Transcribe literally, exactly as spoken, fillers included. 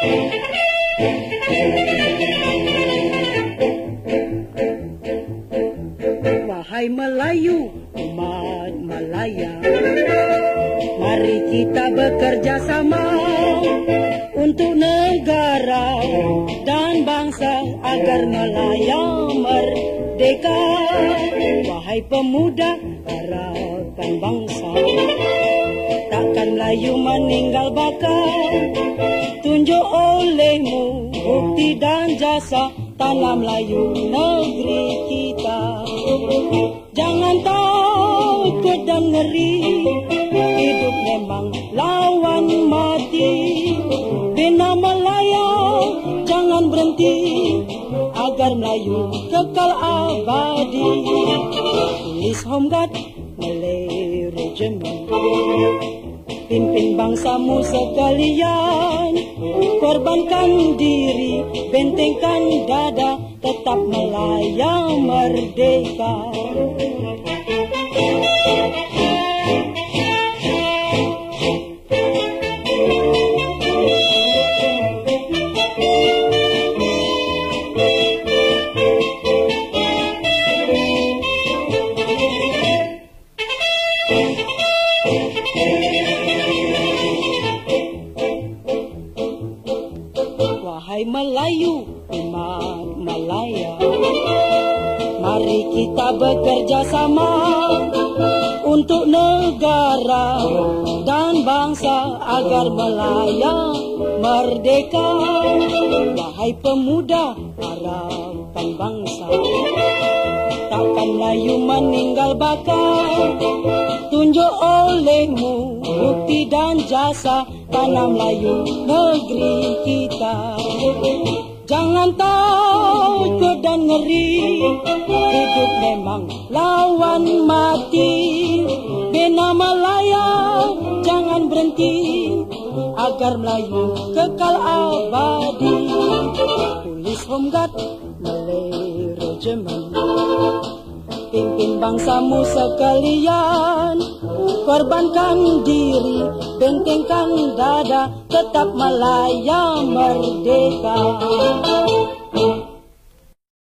Wahai Melayu, umat Malaya, mari kita bekerja sama untuk negara dan bangsa agar Malaya merdeka. Wahai pemuda harapan bangsa, takkan Melayu meninggal baka. Tunjuk olehmu bukti dan jasa tanah Melayu negeri kita. Jangan takut dan ngeri, hidup memang lawan mati. Bina Malaya jangan berhenti, agar Melayu kekal abadi. Tulis Home Guard Malay Regiment, pimpin bangsamu sekalian, korbankan diri, bentengkan dada, tetap Malaya merdeka. Wahai Melayu, umat Malaya, mari kita bekerja sama untuk negara dan bangsa agar Malaya merdeka. Wahai pemuda harapan bangsa, takkan Melayu meninggal baka. Tunjuk olehmu bukti dan jasa tanah Melayu negeri kita. Jangan takut dan ngeri, hidup memang lawan mati. Bina Malaya jangan berhenti, agar Melayu kekal abadi. Tulis Home Guard Malay Regiment, pimpin bangsamu sekalian, korbankan diri, bentengkan dada, tetap Malaya merdeka.